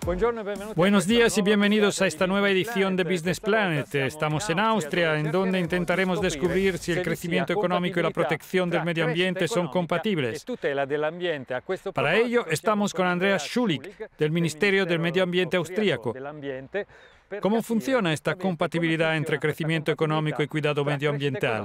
Buenos días y bienvenidos a esta nueva edición de Business Planet. Estamos en Austria, en donde intentaremos descubrir si el crecimiento económico y la protección del medio ambiente son compatibles. Para ello, estamos con Andreas Schulig, del Ministerio del Medio Ambiente austríaco. ¿Cómo funciona esta compatibilidad entre crecimiento económico y cuidado medioambiental?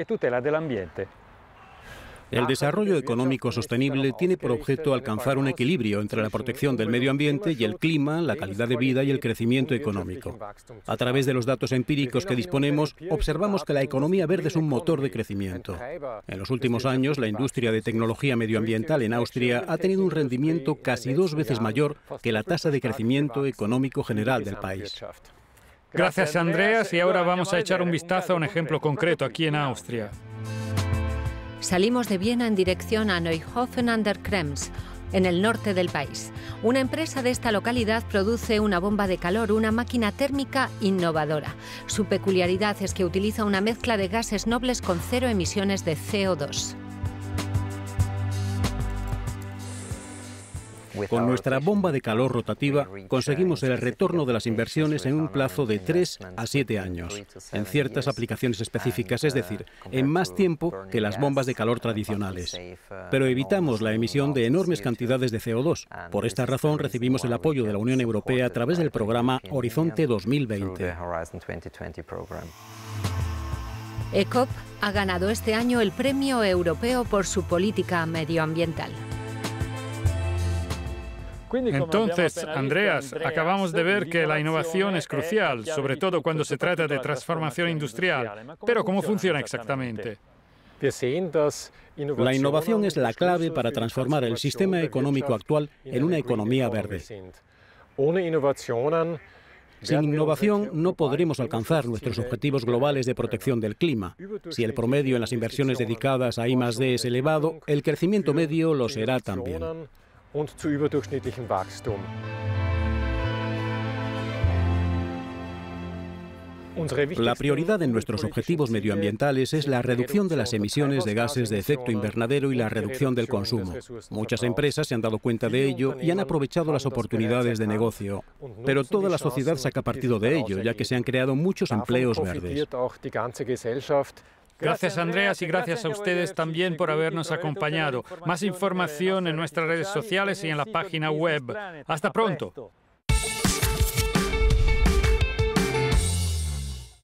El desarrollo económico sostenible tiene por objeto alcanzar un equilibrio entre la protección del medio ambiente y el clima, la calidad de vida y el crecimiento económico. A través de los datos empíricos que disponemos, observamos que la economía verde es un motor de crecimiento. En los últimos años, la industria de tecnología medioambiental en Austria ha tenido un rendimiento casi 2 veces mayor que la tasa de crecimiento económico general del país. Gracias, Andreas, y ahora vamos a echar un vistazo a un ejemplo concreto aquí en Austria. Salimos de Viena en dirección a Neuhofen an der Krems, en el norte del país. Una empresa de esta localidad produce una bomba de calor, una máquina térmica innovadora. Su peculiaridad es que utiliza una mezcla de gases nobles con 0 emisiones de CO2. Con nuestra bomba de calor rotativa conseguimos el retorno de las inversiones en un plazo de 3 a 7 años, en ciertas aplicaciones específicas, es decir, en más tiempo que las bombas de calor tradicionales. Pero evitamos la emisión de enormes cantidades de CO2. Por esta razón recibimos el apoyo de la Unión Europea a través del programa Horizonte 2020. ECOP ha ganado este año el Premio Europeo por su política medioambiental. Entonces, Andreas, acabamos de ver que la innovación es crucial, sobre todo cuando se trata de transformación industrial. Pero ¿cómo funciona exactamente? La innovación es la clave para transformar el sistema económico actual en una economía verde. Sin innovación no podremos alcanzar nuestros objetivos globales de protección del clima. Si el promedio en las inversiones dedicadas a I+D es elevado, el crecimiento medio lo será también. La prioridad en nuestros objetivos medioambientales es la reducción de las emisiones de gases de efecto invernadero y la reducción del consumo. Muchas empresas se han dado cuenta de ello y han aprovechado las oportunidades de negocio. Pero toda la sociedad saca partido de ello, ya que se han creado muchos empleos verdes. Gracias, Andreas, y gracias a ustedes también por habernos acompañado. Más información en nuestras redes sociales y en la página web. ¡Hasta pronto!